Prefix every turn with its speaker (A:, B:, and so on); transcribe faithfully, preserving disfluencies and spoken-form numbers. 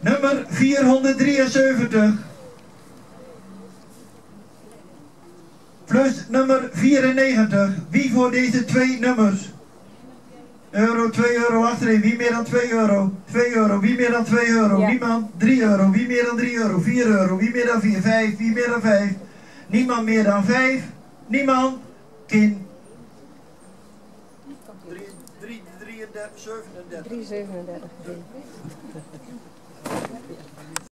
A: Nummer vierhonderddrieënzeventig. Plus nummer vierennegentig. Wie voor deze twee nummers? Euro, twee euro achterin. Wie meer dan twee euro? twee euro. Wie meer dan twee euro?
B: Ja.
A: Niemand. drie euro. Wie meer dan drie euro? vier euro. Wie meer dan vier? vijf. Wie meer dan vijf? Niemand meer dan vijf. Niemand. Kin. drie, drieëndertig, zevenendertig.
B: drie zevenendertig.